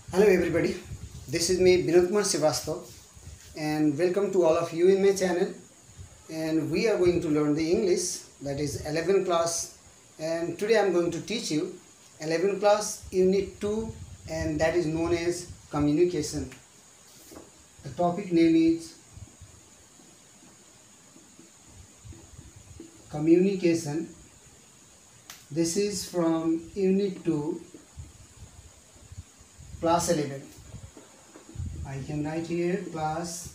Hello everybody, this is me Vinod Kumar Srivastav and welcome to all of you in my channel, and we are going to learn the English, that is 11th class, and today I am going to teach you 11th class unit 2, and that is known as communication. The topic name is communication. This is from unit 2 class 11. I can write here class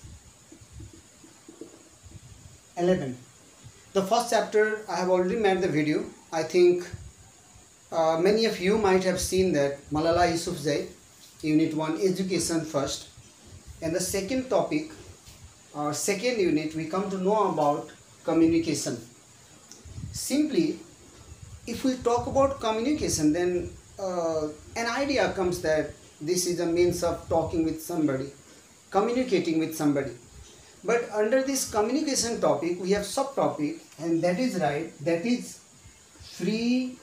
11. The first chapter I have already made the video. I think many of you might have seen that Malala Yousafzai, unit 1 education first, and the second topic or second unit we come to know about communication. Simply, if we talk about communication, then an idea comes that this is a means of talking with somebody, communicating with somebody. But under this communication topic, we have subtopic, and that is right, that is free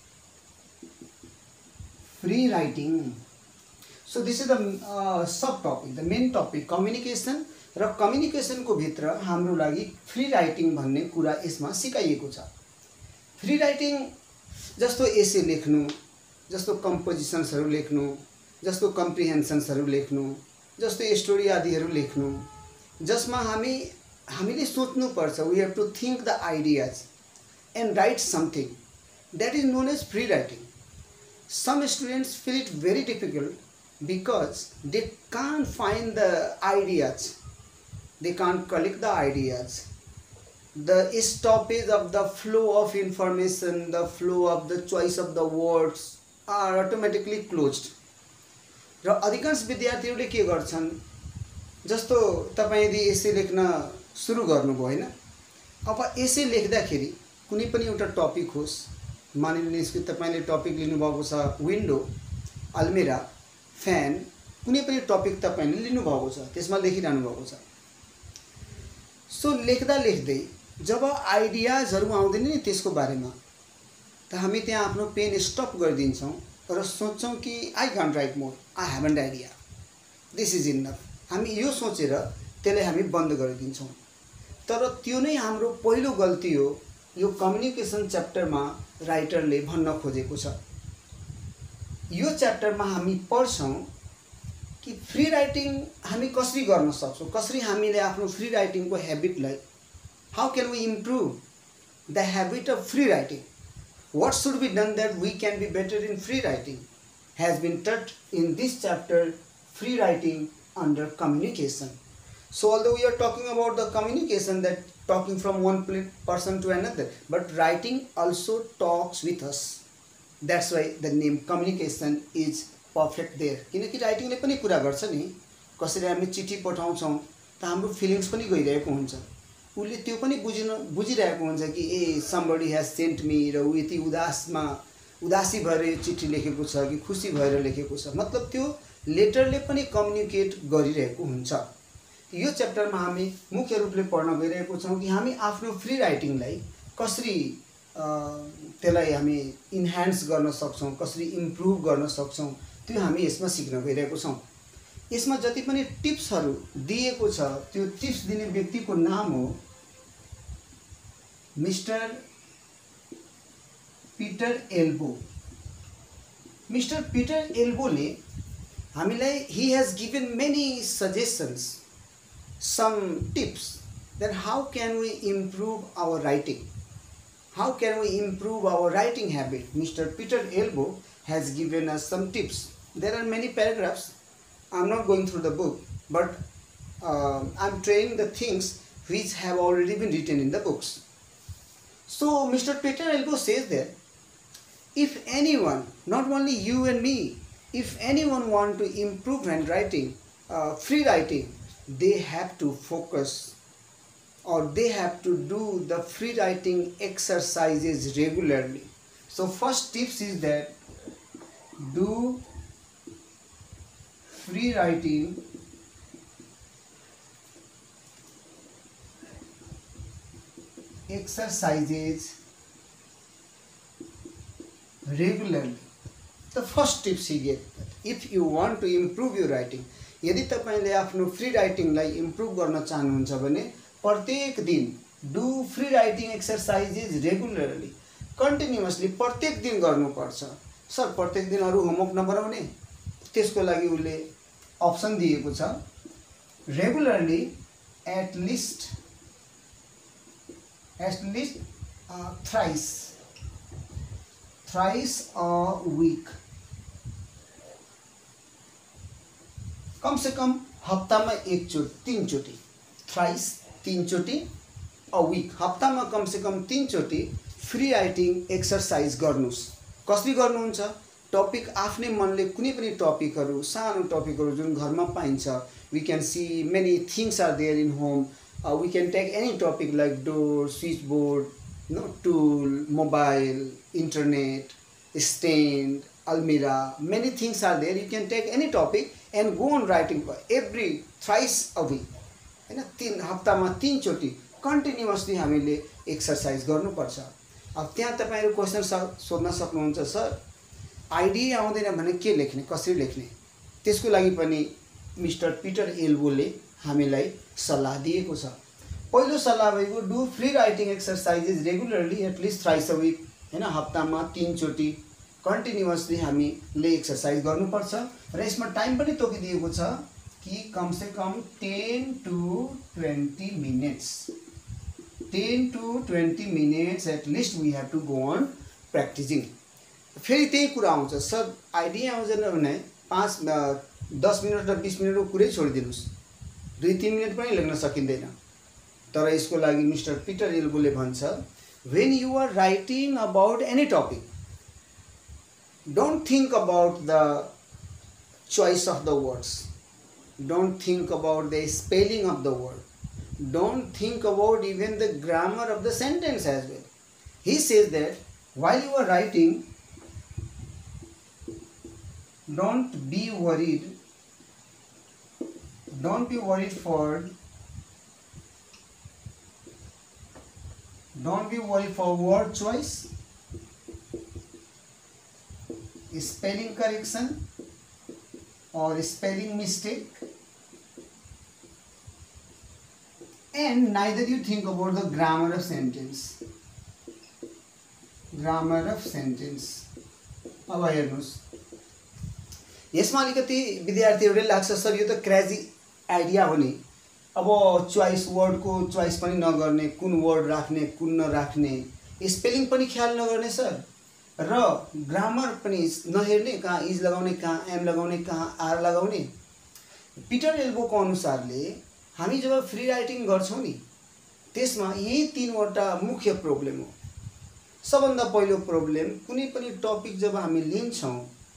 writing. So this is the subtopic, the main topic communication, र communication को भित्र हाम्रो लागि free writing भन्ने कुरा यसमा सिकाइएको छ। Free writing जस्तो एसे लेख्नु, जस्तो कम्पोजिसन्सहरु लेख्नु, जस्तो कम्प्रिहेन्सन्सहरु लेख्नु, जस्तो स्टोरी आदिहरु लेख्नु, जसमा हामीले सोच्नु पर्छ, we have to think the ideas and write something, that is known as free writing. Some students feel it very difficult because they can't find the ideas, they can't collect the ideas. The stoppage of the flow of information, the flow of the choice of the words are automatically closed. र अधिकांश विद्यार्थीहरूले के गर्छन्, जस्तो तपाईले एसे लेख्न सुरु गर्नुभयो हैन, अब एसे लेख्दाखेरि कुनै पनि एउटा टपिक होस्, मानिलिनुस् कि तपाईले टपिक लिनु भएको छ विन्डो, अलमिरा, फ्यान, कुनै पनि टपिक तपाईले लिनु भएको छ, त्यसमा लेखिरहनु भएको छ। सो लेख्दा लेख्दै जब आइडियाजहरु आउँदैन नि त्यसको बारेमा, त हामी त्यहाँ आफ्नो पेन स्टप गरिदिन्छौं र सोच्छौं कि I can't write more, I haven't idea, this is enough, हामी यो सोचेर त्यसलाई हामी बन्द गरिदिन्छौं। तर त्यो नै हाम्रो पहिलो गल्ती हो, यो कम्युनिकेसन च्याप्टरमा राइटरले भन्न खोजेको छ। यो च्याप्टरमा हामी पढ्छौं कि फ्री राइटिङ हामी कसरी गर्न सक्छौं, कसरी हामीले आफ्नो फ्री राइटिङको ह्याबिटलाई, how can we improve the habit of free writing, what should be done that we can be better in free writing, has been taught in this chapter, free writing under communication. So although we are talking about the communication, that talking from one person to another, but writing also talks with us. That's why the name communication is perfect there. किनकि राइटिङले पनि कुरा गर्छ नि, कसैले हामी चिठी पठाउँछौं त हाम्रो फिलिङ्स पनि गइरहेको हुन्छ, उले त्यो पनि बुझिरहेको हुन्छ कि ए somebody has sent me, र उ यति उदासी भएर यो चिठी लेखेको छ कि खुसी भएर लेखेको छ, मतलब त्यो लेटरले पनि कम्युनिकेट गरिरहेको हुन्छ। यो च्याप्टरमा हामी मुख्य रूपले पढ्न गइरहेको छौं कि हामी आफ्नो फ्री राइटिङलाई कसरी त्यसलाई हामी इन्हान्स गर्न सक्छौं, कसरी इम्प्रुभ गर्न सक्छौं, त्यो हामी यसमा सिक्न गइरहेको छौं। यसमा जति पनि टिप्सहरु दिएको छ, त्यो टिप्स दिने व्यक्तिको नाम हो mister Peter Elbow. Mister Peter एल्बोले हामीलाई, he has given many suggestions, some tips that how can we improve our writing, how can we improve our writing habit. Mr. Peter Elbow has given us some tips. There are many paragraphs. I'm not going through the book, but I'm trying the things which have already been written in the books. So Mr. Peter Elbow says that if anyone, not only you and me, if anyone want to improve handwriting, free writing, they have to focus, or they have to do the free writing exercises regularly. So first tips is that do free writing exercises regularly. The first tips he gave that if you want to improve your writing, यदि तपाईँले आफ्नो free राइटिङलाई improve गर्न चाहनुहुन्छ भने प्रत्येक दिन do free writing exercises regularly, continuously प्रत्येक दिन गर्नुपर्छ। सर प्रत्येक दिन अरू होमवर्क नबनाउने, त्यसको लागि उसले अप्सन दिएको छ regularly at least thrice a week, कम से कम हप्तामा तीन चोटि थ्राइस 3 चोटि अ विक, हप्तामा कम से कम 3 चोटि फ्री राइटिङ एक्सरसाइज गर्नुस्। कसरी गर्नुहुन्छ? टपिक आफ्नै मनले कुनै पनि टपिकहरू, सानो टपिकहरू जुन घरमा पाइन्छ, we can see many things are there in home, we can take any topic like door, switch board, tool, mobile, internet, stand, almirah, many things are there. You can take any topic and go on writing for every thrice a week. हैन, 3 हप्तामा 3 चोटि continuously हामीले exercise गर्नुपर्छ। अब त्यहाँ तपाईहरु question सोध्न सक्नुहुन्छ, सर आइडिया आउँदैन भने के लेख्ने, कसरी लेख्ने? त्यसको लागि पनि मिस्टर पीटर एल्बोले हामीलाई सल्लाह दिएको छ। पहिलो सल्लाह भएको do free writing exercises regularly at least thrice a week, हैन, हप्तामा 3 चोटि कन्टिन्युअसली हामीले एक्सरसाइज गर्नुपर्छ। र यसमा टाइम पनि तोकिदिएको छ कि कम से कम 10 to 20 minutes, 10 to 20 minutes at least we have to go on practising. फेरि त्यही कुरा आउँछ, सर आइडिया आउँदैन भने 10 मिनट र 20 मिनटको कुरै छोडिदिनुस्, 2-3 मिनट पनि लेख्न सकिँदैन। तर यसको लागि मिस्टर पीटर एल्बोले भन्छ, when you are writing about any topic, don't think about the choice of the words, don't think about the spelling of the word, don't think about even the grammar of the sentence as well. He says that while you are writing, don't be worried for word choice, spelling correction or spelling mistake, and neither you think about the grammar of sentence. अब हेर्नुस्, यसमा अलिकति विद्यार्थीहरूले लाग्छ sir यो त crazy idea हो नि, अब चोइस, वर्डको चोइस पनि नगर्ने, कुन वर्ड राख्ने कुन नराख्ने, स्पेलिङ पनि ख्याल नगर्ने सर, र ग्रामर पनि नहेर्ने, कहाँ इज लगाउने, कहाँ एम लगाउने, कहाँ आर लगाउने। पीटर एल्बोको अनुसारले हामी जब फ्री राइटिङ गर्छौं नि, त्यसमा यही 3वटा मुख्य प्रब्लम हो। सबभन्दा पहिलो प्रब्लम, कुनै पनि टपिक जब हामी लिन्छौं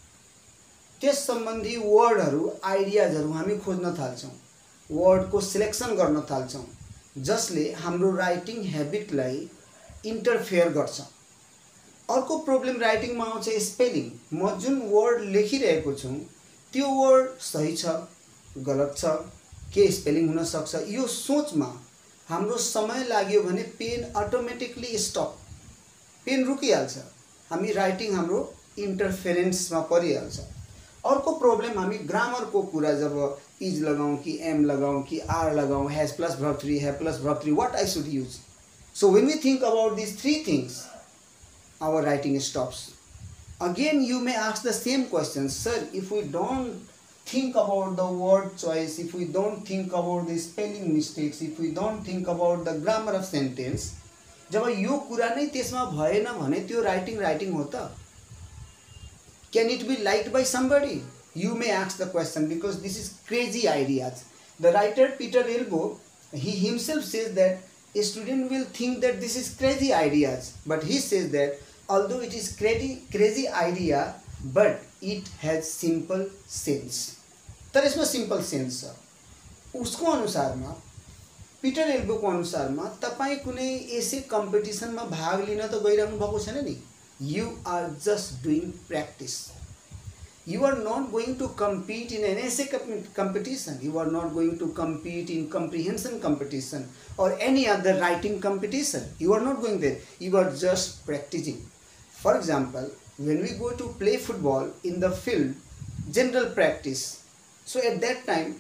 त्यस सम्बन्धी वर्डहरू, आइडियाजहरू हामी खोज्न थाल्छौं, वर्डको सिलेक्सन गर्न थाल्छौं, जसले हाम्रो राइटिङ ह्याबिटलाई इन्टरफेयर गर्छ। अर्को प्रब्लम राइटिङमा आउँछ स्पेलिङ। म जुन वर्ड लेखिरहेको छु त्यो वर्ड सही छ, गलत छ, के स्पेलिङ हुन सक्छ, यो सोचमा हाम्रो समय लाग्यो भने पेन अटोमेटिकली स्टप, पेन रुकिहाल्छ, हामी राइटिङ हाम्रो इन्टरफेरेन्समा परिहाल्छ। अर्को प्रब्लम, हामी ग्रामरको कुरा जब इज लगाऊं कि एम लगाऊं कि आर लगाऊं, has plus verb 3, have plus verb 3, what I should use? So when we think about these 3 things, our writing stops. Again you may ask the same question, sir, if we don't think about the word choice, if we don't think about the spelling mistakes, if we don't think about the grammar of sentence, जब यो कुरा नै त्यसमा भएन भने त्यो writing हो त? Can it be liked by somebody? You may ask the question because this is crazy ideas. The writer Peter Elbo, he himself says that a student will think that this is crazy ideas, but he says that although it is crazy idea, but it has simple sense. तर यसमा simple sense छ। उसको अनुसारमा, Peter एल्बोको अनुसारमा, तपाई कुनै एसे कम्पिटिसनमा भाग लिन त गइरहनु भएको छैन नि, you are just doing practice. You are not going to compete in an essay competition, you are not going to compete in comprehension competition or any other writing competition, you are not going there, you are just practicing. For example, when we go to play football in the field, general practice. So at that time,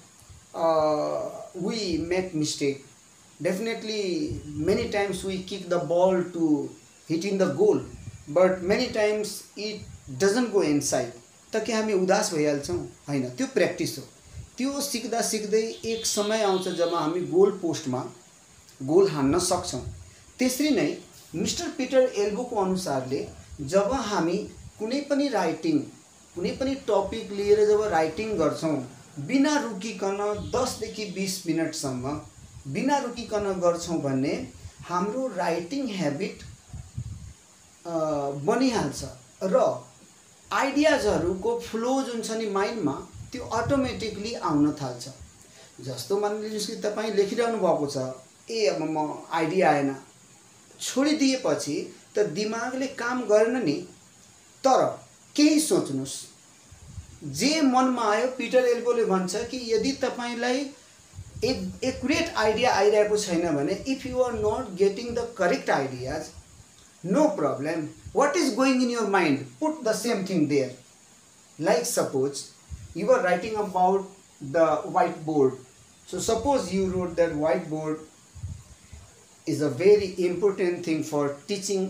we make mistake. Definitely, many times we kick the ball to hit in the goal, but many times it doesn't go inside. त के हामी उदास भइहाल्छौँ हैन, त्यो practice हो। त्यो सिक्दा सिक्दै एक समय आउँछ जब हामी गोल पोस्टमा गोल हान्न सक्छौँ। त्यसरी नै मिस्टर पिटर एल्बोको अनुसारले जब हामी कुनै पनि राइटिङ, कुनै पनि टपिक लिएर जब राइटिङ गर्छौँ बिना रुकिकन 10 देखि 20 मिनटसम्म बिना रुकिकन गर्छौँ भने हाम्रो राइटिङ ह्याबिट बनिहाल्छ र आइडियाजहरूको फ्लो जुन छ नि माइन्डमा त्यो अटोमेटिकली आउन थाल्छ। जस्तो मानिलिनुहोस् कि तपाईँ लेखिरहनु भएको छ, अब म आइडिया आएन, छोडिदिएपछि त दिमागले काम गर्न नि, तर केही सोच्नुहोस्, जे मनमा आयो। पिटर एल्बोले भन्छ कि यदि तपाईलाई एक्युरेट आइडिया आइरहेको छैन भने, if you are not getting the correct ideas, no problem, what is going in your mind, put the same thing there. Like suppose you are writing about the whiteboard, so suppose you wrote that whiteboard is a very important thing for teaching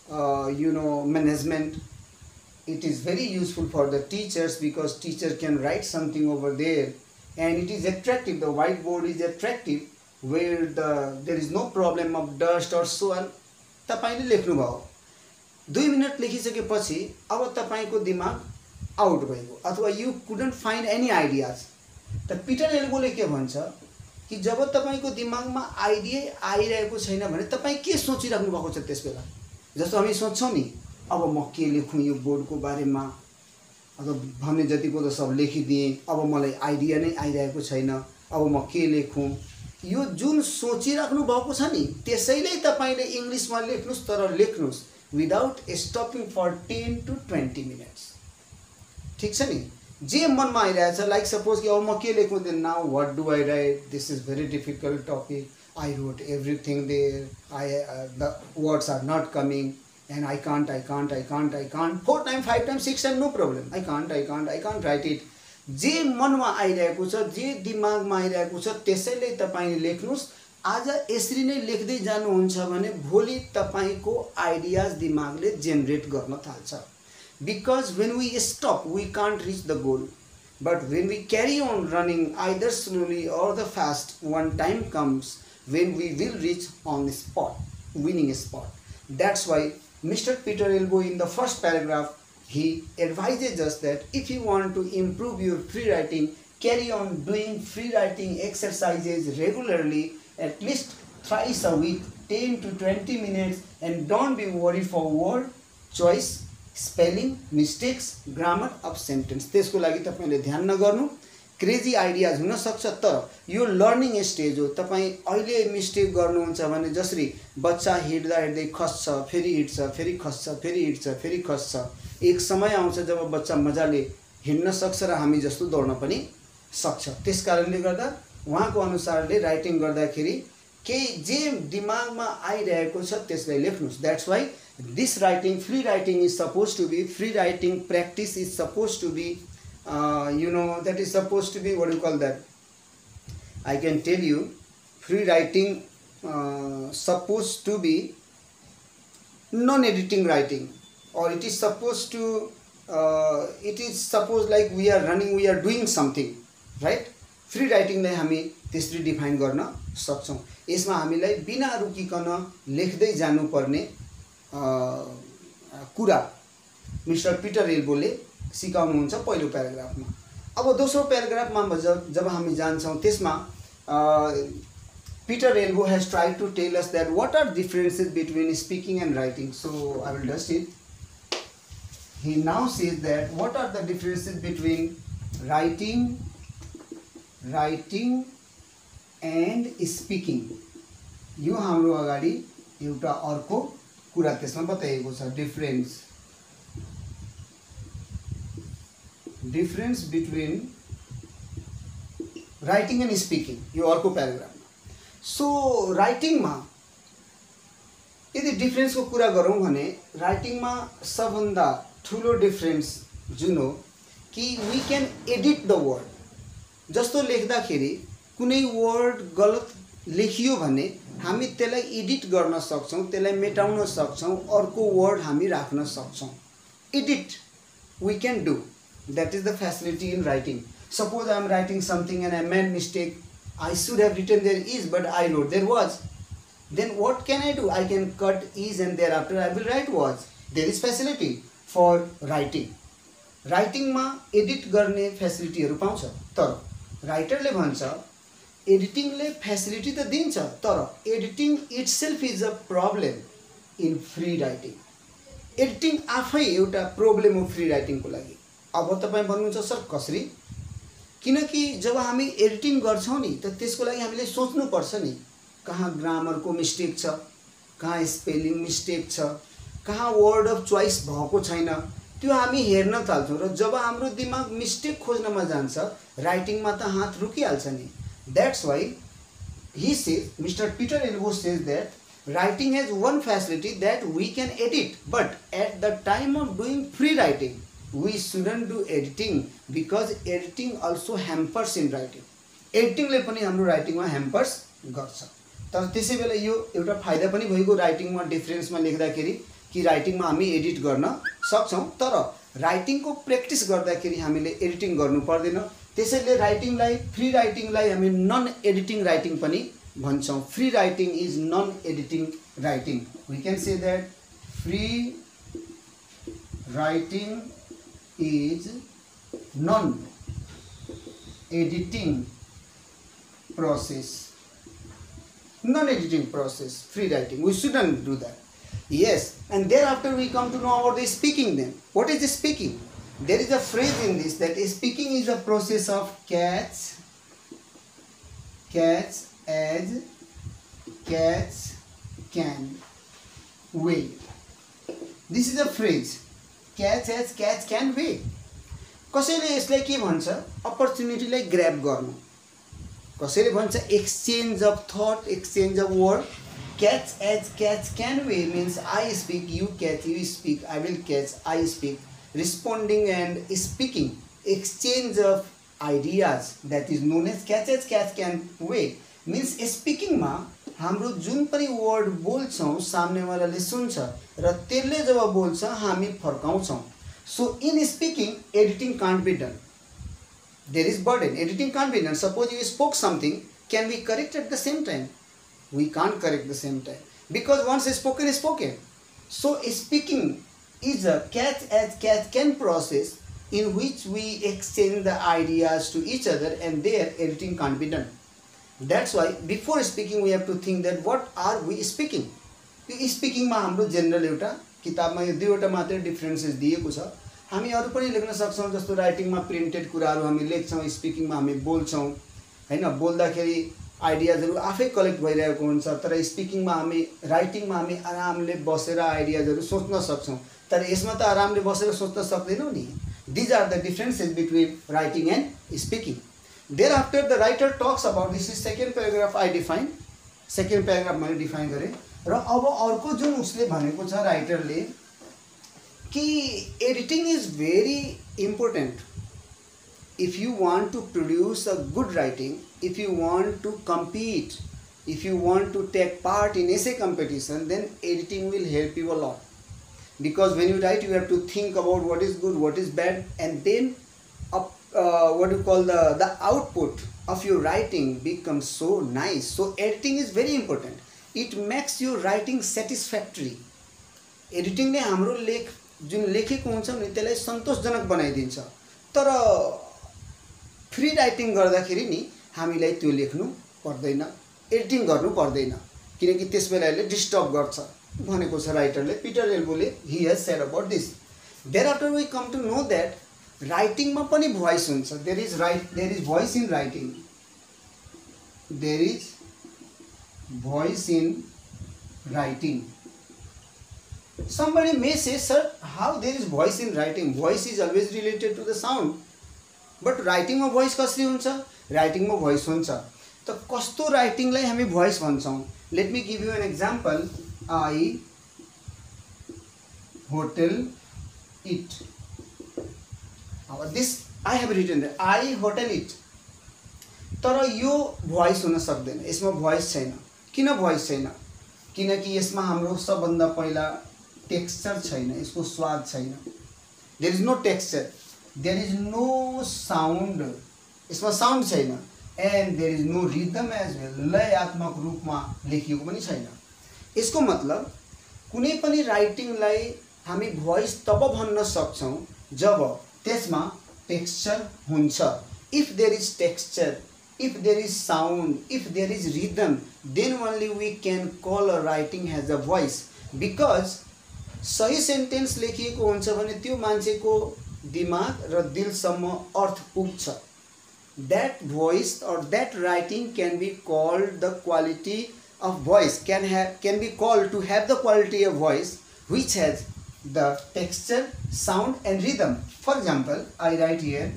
management. It is very useful for the teachers because teacher can write something over there and it is attractive. The whiteboard is attractive where there is no problem of dust or so on. तपाईले लेख्नुभयो, 2 minute लेखिसकेपछि अब तपाईको दिमाग out भयो अथवा you couldn't find any ideas. त Peter एल्बोले के भन्छ कि जब तपाईको दिमागमा आइडिया आइरहेको छैन भने तपाई के सोचिराख्नु भएको छ त्यसबेला। जस्तो हामी सोच्छौं नि, अब म के लेखुँ यो बोर्डको बारेमा, अब भन्ने जतिको त सब लेखिदिएँ, अब मलाई आइडिया नै आइरहेको छैन, अब म के लेखुँ। यो जुन सोचिराख्नु भएको छ नि त्यसैले तपाईले इंग्लिशमा लेख्नुस्, तर लेख्नुस् without stopping for 10 to 20 minutes. ठीक छ नि, जे मनमा आइरहेछ, लाइक सपोज कि अब म के लेखुँ, then now what do I write, this is very difficult topic, I wrote everything there, the words are not coming and I can't, 4 times, 5 times, 6 times, no problem, I can't write it। जे मनमा आइरहेको छ, जे दिमागमा आइरहेको छ त्यसैले तपाईले लेख्नुस्। आज यसरी नै लेख्दै जानुहुन्छ भने भोलि तपाईको आइडियाज दिमागले जेनेरेट गर्न थाल्छ। Because when we stop we can't reach the goal, but when we carry on running either slowly or the fast, one time comes when we will reach on the spot, winning spot। That's why Mr. Peter Elbow in the first paragraph he advises us that if you want to improve your free writing, carry on doing free writing exercises regularly, at least thrice a week, 10 to 20 minutes, and don't be worried for word choice, spelling mistakes, grammar of sentence। त्यसको लागि तपाईले ध्यान नगर्नु। Crazy ideas हुन सक्छ, तर यो learning stage हो। तपाई अहिले मिस्टेक गर्नुहुन्छ भने जसरी बच्चा हिड्दा हिड्दै खस्छ, फेरि हिड्छ, फेरि खस्छ, फेरि हिड्छ, फेरि खस्छ, एक समय आउँछ जब बच्चा मजाले हिड्न सक्छ र हामी जस्तो दौड्न पनि सक्छ। त्यसकारणले गर्दा उहाँको अनुसारले राइटिङ गर्दाखेरि केही जे दिमागमा आइरहेको छ त्यसलाई लेख्नुस्। That's why this writing, free writing is suppose to be, free writing practice is suppose to be that is supposed to be, what do you call that, I can tell you, free writing supposed to be non-editing writing, or it is supposed to it is supposed like we are running, we are doing something, right? Free राइटिङलाई हामी त्यसरी define गर्न सक्छौं। यसमा हामीलाई बिना रुकिकन लेख्दै जानुपर्ने कुरा मिस्टर पिटर एल्बोले सिकाउनुहुन्छ पहिलो प्याराग्राफमा। अब दोस्रो प्याराग्राफमा जब हामी जान्छौं त्यसमा Peter Elbow has tried to tell us that what are differences between speaking and writing. So I will just it. He now says that what are the differences between writing and speaking. यो हाम्रो अगाडि एउटा अर्को कुरा त्यसमा बताइएको छ, difference between writing and speaking, यो अर्को प्याराग्राफमा। सो राइटिङमा यदि डिफरेन्सको कुरा गरौँ भने राइटिङमा सबभन्दा ठुलो डिफरेन्स जुन हो कि we can edit the word. जस्तो लेख्दाखेरि कुनै वर्ड गलत लेखियो भने हामी त्यसलाई एडिट गर्न सक्छौं, त्यसलाई मेटाउन सक्छौं, अर्को वर्ड हामी राख्न सक्छौं। Edit we can do. That is the facility in writing. Suppose I am writing something and I made mistake. I should have written there is, but I wrote there was. Then what can I do? I can cut is and thereafter I will write was. There is facility for writing. Writing मा edit गर्ने facility हरु पाउँछ। तर writer ले भन्छ editing ले facility त दिन्छ, तर editing itself is a problem in free writing. Editing आफै एउटा प्रब्लम हो फ्री राइटिङको लागि। अब तपाई भन्नुहुन्छ सर कसरी? किनकि जब हामी एडिटिङ गर्छौं नि त त्यसको लागि हामीले सोच्नु पर्छ नि, कहाँ ग्रामरको मिस्टेक छ, कहाँ स्पेलिङ मिस्टेक छ, कहाँ वर्ड अफ चोइस भएको छैन, त्यो हामी हेर्न थाल्छौं र जब हाम्रो दिमाग मिस्टेक खोज्नमा जान्छ राइटिङमा त हात रुकिहाल्छ नि। That's why he says, Mr. Peter Elbow says that writing has one facility that we can edit, but at the time of doing free writing we shouldn't do editing because editing also hampers in writing. Editing ले पनि हाम्रो writing मा hampers गर्छ। तर त्यसै बेला यो एउटा फाइदा पनि भइगयो राइटिङ मा डिफरेन्स मा लेख्दाखेरि कि राइटिङ मा हामी एडिट गर्न सक्छौं, तर राइटिङ को प्र्याक्टिस गर्दाखेरि हामीले एडिटिङ गर्नु पर्दैन। त्यसैले राइटिङलाई फ्री राइटिङलाई हामी नन एडिटिङ राइटिङ पनि भन्छौं। Free writing is non editing writing. We can say that free writing is non editing process, non-editing process, free writing. We shouldn't do that. Yes, and thereafter we come to know about the speaking then. What is the speaking? There is a phrase in this that speaking is a process of catch as catch can weigh. This is a phrase, catch as catch can weigh. कसैले यसलाई के भन्छ? अपर्च्युनिटीलाई grab गर्नु। कसैले भन्छ exchange of thought, exchange of word. Catch as catch can weigh means I speak, you catch, you speak, I will catch, I speak. Responding and speaking, exchange of ideas, that is known as catch can weigh. Means speaking मा हाम्रो जुन पनि word बोल्छौं सामनेवालाले सुन्छ र त्यसले जब बोल्छ हामी फर्काउँछौं। So in speaking, editing can't be done. There is burden. Editing can't be done. Suppose you spoke something, can we correct at the same time? We can't correct the same time because once spoken is spoken. So speaking is a catch as catch can process in which we exchange the ideas to each other, and there editing can't be done. That's why before speaking we have to think that what are we speaking. यो speaking मा हाम्रो general एउटा किताबमा यो दुईवटा मात्र differences दिएको छ। हामी अरु पनि लेख्न सक्छौं, जस्तो राइटिङ मा प्रिन्टेड कुराहरु हामी लेख्छौं, स्पिकिङ मा हामी बोल्छौं हैन, बोल्दाखेरि आइडियाजहरु आफै कलेक्ट भइरहेको हुन्छ। तर स्पिकिङ मा हामी राइटिङ मा हामी आरामले बसेर आइडियाजहरु सोच्न सक्छौं, तर यसमा त आरामले बसेर सोच्न सक्दैनौ नि। These are the differences between writing and speaking. Thereafter the writer talks about, this is second paragraph I define, second paragraph मैले डिफाइन गरे र अब अर्को जुन उसले भनेको छ राइटरले कि editing is very important if you want to produce a good writing, if you want to compete, if you want to take part in essay competition, then editing will help you a lot. Because when you write, you have to think about what is good, what is bad, and then what you call the output of your writing becomes so nice. So editing is very important. It makes your writing satisfactory. Editing ले हाम्रो लेख जुन लेखेको हुन्छ नि त्यसलाई सन्तोषजनक बनाइदिन्छ। तर फ्री राइटिङ गर्दाखेरि नि हामीलाई त्यो लेख्नु पर्दैन, एडिटिङ गर्नु पर्दैन, किनकि त्यसबेलाले डिस्टर्ब गर्छ भनेको छ राइटरले, पिटर एल्बोले। He has said about this. Thereafter we come to know that writing मा पनि भोइस हुन्छ। There is voice in writing, there is voice in writing. Somebody may say, sir, how there is voice in writing? Voice is always related to the sound. But writing मा voice कसरी हुन्छ? Writing मा voice हुन्छ। त कस्तो writing लाई हामी voice भन्छौं? Let me give you an example. I hotel it. This I have written that, I hotel it. तर यो भोइस हुन सक्दैन, यसमा भोइस छैन। किन भोइस छैन? किनकि यसमा हाम्रो सबभन्दा पहिला टेक्सचर छैन, यसको स्वाद छैन। There is no texture, there is no sound, यसमा साउन्ड छैन। And there is no rhythm as well, लयात्मक रूपमा लेखिएको पनि छैन। यसको मतलब कुनै पनि राइटिङलाई हामी भोइस तब भन्न सक्छौँ जब त्यसमा टेक्सचर हुन्छ। If there is texture, if there is sound, if there is rhythm, then only we can call a writing as a voice. Because सही सेन्टेन्स लेखिएको हुन्छ भने त्यो मान्छेको दिमाग र दिलसम्म अर्थ पुग्छ। That voice or that writing can be called the quality of voice, can be called to have the quality of voice which has the texture, sound and rhythm. For example, I write here,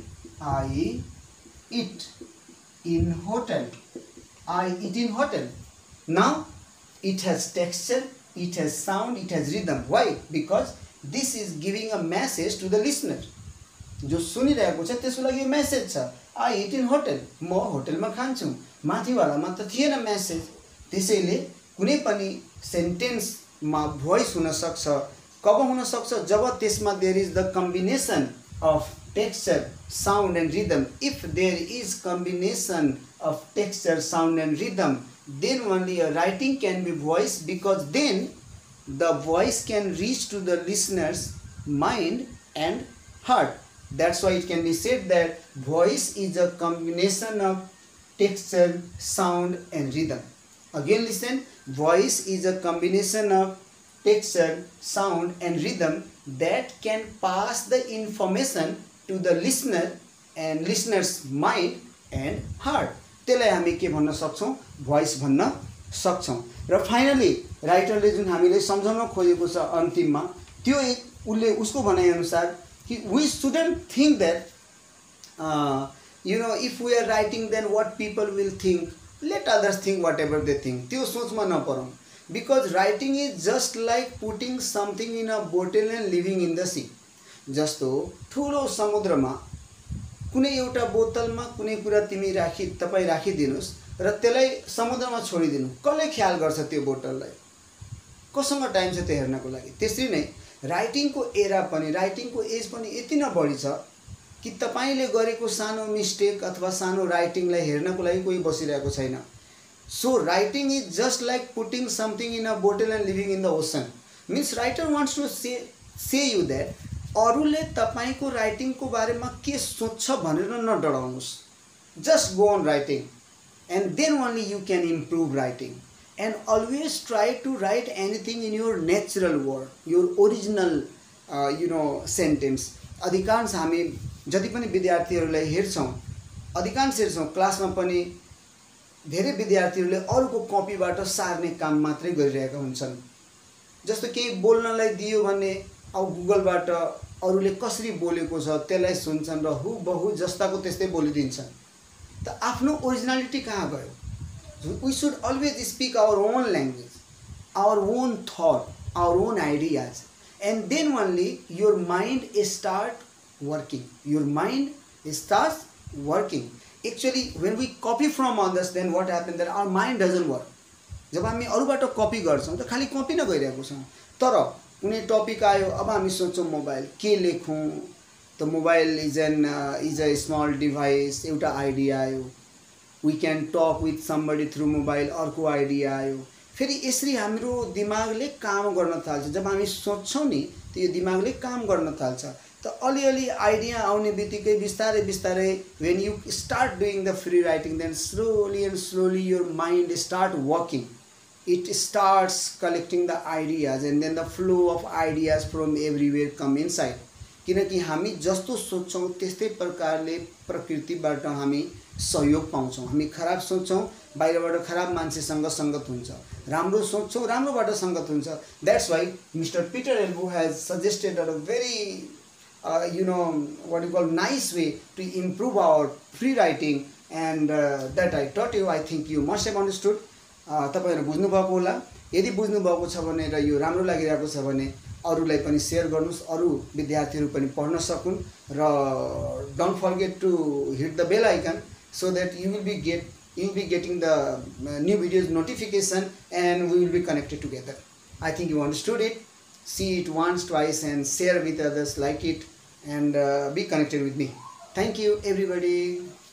I eat in hotel, I eat in hotel. Now it has texture, it has sound, it has rhythm. Why? Because this is giving a message to the listener. जो सुनिरहेको छ त्यसको लागि message छ, I it in hotel, म होटलमा खान्छु। माथिवालामा त थिएन मेसेज। त्यसैले कुनै पनि सेन्टेन्समा भोइस हुन सक्छ, कब हुन सक्छ? जब त्यसमा there is the combination of texture, sound and rhythm. If there is combination of texture, sound and rhythm, then only a writing can be voice, because then the voice can reach to the listener's mind and heart. That's why it can be said that voice is a combination of texture, sound and rhythm. Again listen, voice is a combination of texture, sound and rhythm that can pass the information to the listener and listener's mind and heart. त्यसलाई हामी के भन्न सक्छौँ? Voice भन्न सक्छौँ। र finally राइटरले जुन हामीले सम्झाउन खोजेको छ अन्तिममा, त्यो उसले उसको भनाइअनुसार कि we shouldn't think that if we are writing then what people will think, let others think whatever they think. त्यो सोचमा नपरौँ। Because writing is just like putting something in a bottle and leaving in the sea. जस्तो ठुलो समुद्रमा कुनै एउटा बोतलमा कुनै कुरा तिमी तपाईँ राखिदिनुस् र त्यसलाई समुद्रमा छोडिदिनु, कसले ख्याल गर्छ त्यो बोतललाई? कसँग टाइम छ त्यो हेर्नको लागि? त्यसरी नै राइटिङको एरा पनि, राइटिङको एज पनि यति नै बढी छ कि तपाईले गरेको सानो मिस्टेक अथवा सानो राइटिङलाई हेर्नको लागि कोही बसिरहेको छैन। So writing is just like putting something in a bottle and living in the ocean. Means writer wants to say you that अरूले तपाईको राइटिङको बारेमा के सोच्छ भनेर नडराउनुस्। Just go on writing and then only you can improve writing. And always try to write anything in your natural word, your original sentence. अधिकांश हामी जति पनि विद्यार्थीहरूलाई हेर्छौँ, अधिकांश हेर्छौँ क्लासमा पनि धेरै विद्यार्थीहरूले अरूको कपीबाट सार्ने काम मात्रै गरिरहेका हुन्छन्। जस्तो केही बोल्नलाई दियो भने अब गुगलबाट अरूले कसरी बोलेको छ त्यसलाई सुन्छन् र हुबहु जस्ताको त्यस्तै बोलिदिन्छन्। त आफ्नो ओरिजिनालिटी कहाँ गयो? We should always speak our own language, our own thought, our own ideas, and then only your mind start working. Your mind starts working. Actually, when we copy from others, then what happens that our mind doesn't work. जब हामी अरूबाट copy गर्छौँ त खाली copy नै गरिरहेको छौँ। तर कुनै topic आयो, अब हामी सोच्छौँ मोबाइल के लेखौँ, त mobile is a small device, एउटा आइडिया आयो, we can talk with somebody through mobile, अर्को आइडिया आयो, फेरि यसरी हाम्रो दिमागले काम गर्न थाल्छ। जब हामी सोच्छौँ नि त यो दिमागले काम गर्न थाल्छ। त अलिअलि आइडिया आउने बित्तिकै बिस्तारै बिस्तारै when you start doing the free writing, then slowly and slowly your mind start working. It starts collecting the ideas and then the flow of ideas from everywhere come inside. किनकि हामी जस्तो सोच्छौँ त्यस्तै प्रकारले प्रकृतिबाट हामी सहयोग पाउँछौँ। हामी खराब सोच्छौँ बाहिरबाट खराब मान्छेसँग सङ्गत हुन्छ, राम्रो सोच्छौँ राम्रोबाट सङ्गत हुन्छ। That's why Mr. Peter Elbow has suggested a very what you call nice way to improve our free writing, and that I taught you. I think you must have understood. तपाईहरु बुझ्नु भएको होला। यदि बुझ्नु भएको छ भने र यो राम्रो लागिरहेको छ भने अरूलाई पनि सेयर गर्नुस्, अरू विद्यार्थीहरू पनि पढ्न सकुन् र don't forget to hit the bell icon so that you will be getting the new videos notification and we will be connected together. I think you understood it. See it once, twice and share with others, like it and be connected with me. Thank you everybody.